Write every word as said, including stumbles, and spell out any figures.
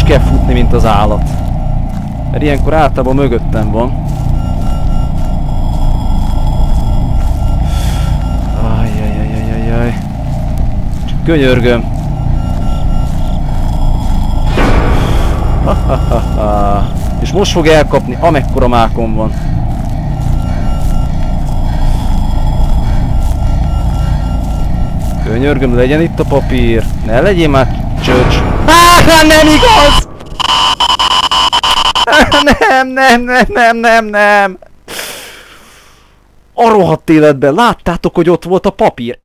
kell futni, mint az állat. Mert ilyenkor általában mögöttem van. Ajjajajajajaj. Csak könyörgöm. Ha-ha-ha-ha. És most fog elkapni, amekkora mákon van. Könyörgöm, legyen itt a papír. Ne legyél már csöcs. Ah, nem igaz! Nem, nem, nem, nem, nem, nem. A rohadt életben láttátok, hogy ott volt a papír.